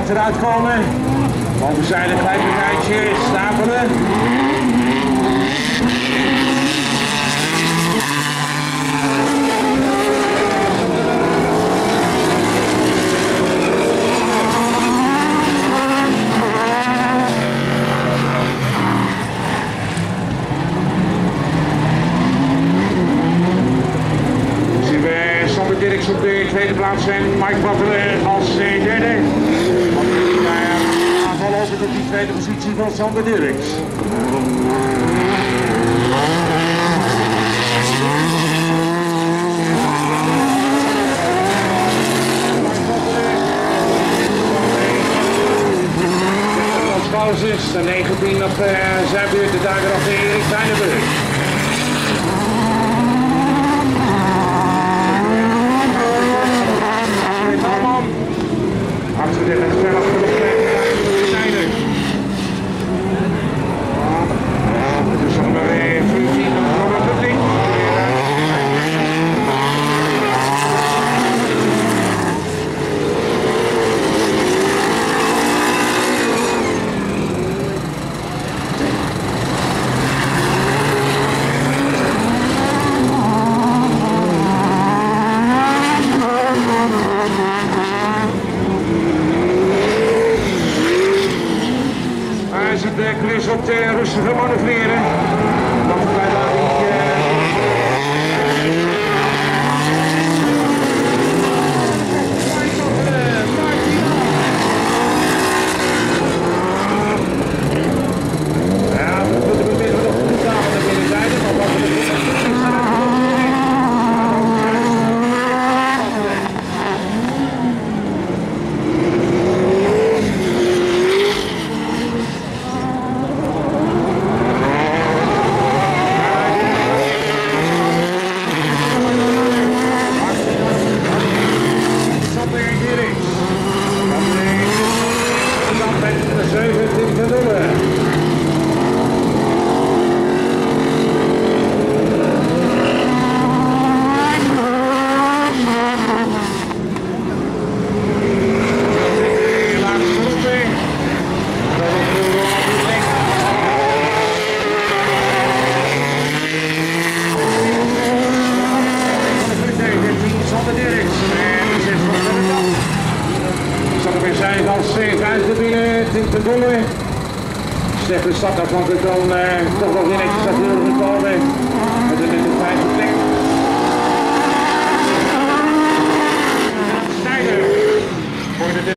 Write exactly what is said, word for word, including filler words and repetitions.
achteruit komen. Overzijde gelijk een rijtje stapelen. Dirks op de tweede plaats en Mike Butler als derde. Want die aanval over op die tweede positie van Sander Dirks. Pauzes, de negentien op uh, zijn beurt, de duiker op de Erik Tijnenburg. Achter dit en snel achter de Tijnen. Het is nog maar weer vijftien van de vijftien. Hij zit de klus op te rustige manoeuvreren. Dat bij dat niet. Ja, we moeten proberen nog goed aan de binnenzijde, maar wat we zeventien te nul. Zijn als vijfde binnen, tien te dollen. Stefan Stad afhankelijk dan uh, toch wel weer netjes dat heel gekomen. Met een in de vijfde plek. Snijder.